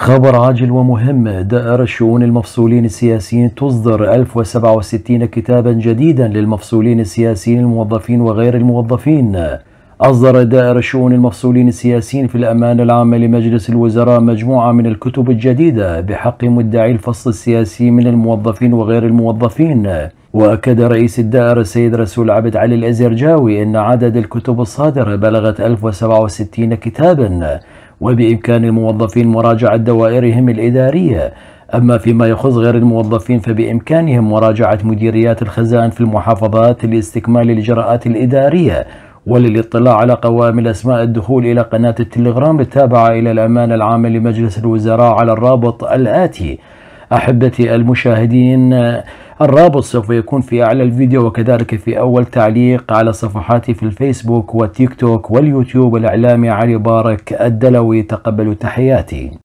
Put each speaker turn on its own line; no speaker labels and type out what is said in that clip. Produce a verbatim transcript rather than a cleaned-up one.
خبر عاجل ومهم. دائرة شؤون المفصولين السياسيين تصدر ألف وسبعة وستين كتابا جديدا للمفصولين السياسيين الموظفين وغير الموظفين. أصدر دائرة شؤون المفصولين السياسيين في الأمانة العامة لمجلس الوزراء مجموعة من الكتب الجديدة بحق مدعي الفصل السياسي من الموظفين وغير الموظفين. وأكد رئيس الدائرة السيد رسول عبد علي الأزرجاوي أن عدد الكتب الصادرة بلغت ألف وسبعة وستين كتابا، وبإمكان الموظفين مراجعة دوائرهم الإدارية. أما فيما يخص غير الموظفين فبإمكانهم مراجعة مديريات الخزائن في المحافظات لاستكمال الإجراءات الإدارية وللاطلاع على قوائم الأسماء. الدخول إلى قناة التليجرام التابعة إلى الأمانة العامة لمجلس الوزراء على الرابط الآتي. أحبتي المشاهدين، الرابط سوف يكون في أعلى الفيديو وكذلك في أول تعليق على صفحاتي في الفيسبوك والتيك توك واليوتيوب. الإعلامي علي بارك الدلوي، تقبلوا تحياتي.